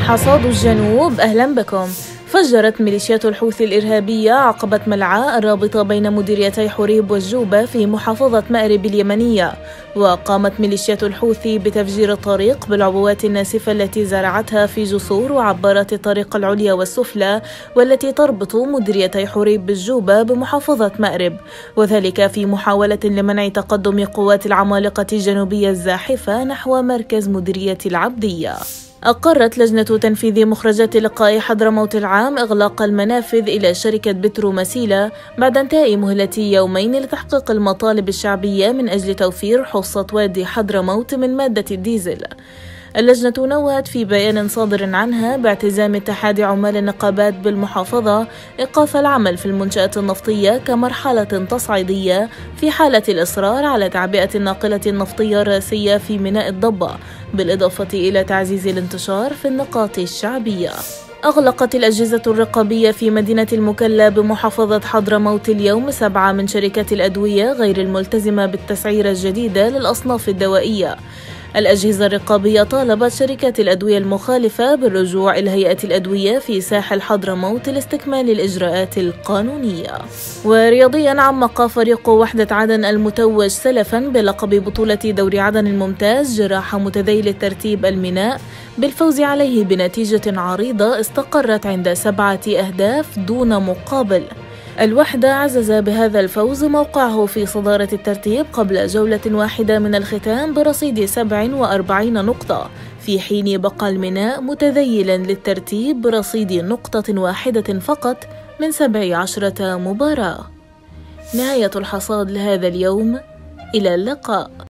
حصاد الجنوب أهلا بكم. فجرت ميليشيات الحوثي الإرهابية عقبة ملعاء الرابطة بين مديريتي حريب والجوبة في محافظة مأرب اليمنية، وقامت ميليشيات الحوثي بتفجير الطريق بالعبوات الناسفة التي زرعتها في جسور وعبارات الطريق العليا والسفلى والتي تربط مديريتي حريب بالجوبة بمحافظة مأرب، وذلك في محاولة لمنع تقدم قوات العمالقة الجنوبية الزاحفة نحو مركز مديرية العبدية. أقرت لجنة تنفيذ مخرجات لقاء حضرموت العام إغلاق المنافذ إلى شركة بترو مسيلة بعد انتهاء مهلة يومين لتحقيق المطالب الشعبية من أجل توفير حصة وادي حضرموت من مادة الديزل. اللجنة نوهت في بيان صادر عنها باعتزام اتحاد عمال النقابات بالمحافظة إيقاف العمل في المنشآت النفطية كمرحلة تصعيدية في حالة الإصرار على تعبئة الناقلة النفطية الرئيسية في ميناء الضبة، بالإضافة إلى تعزيز الانتشار في النقاط الشعبية. أغلقت الأجهزة الرقابية في مدينة المكلا بمحافظة حضرموت اليوم 7 من شركات الأدوية غير الملتزمة بالتسعيرة الجديدة للأصناف الدوائية. الأجهزة الرقابية طالبت شركات الأدوية المخالفة بالرجوع إلى هيئة الأدوية في ساحل حضرموت لاستكمال الإجراءات القانونية. ورياضيا عمق فريق وحدة عدن المتوج سلفا بلقب بطولة دوري عدن الممتاز جراح متذيل الترتيب الميناء بالفوز عليه بنتيجة عريضة استقرت عند 7 أهداف دون مقابل. الوحدة عزز بهذا الفوز موقعه في صدارة الترتيب قبل جولة واحدة من الختام برصيد 47 نقطة، في حين بقى الميناء متذيلا للترتيب برصيد نقطة واحدة فقط من 17 مباراة. نهاية الحصاد لهذا اليوم، إلى اللقاء.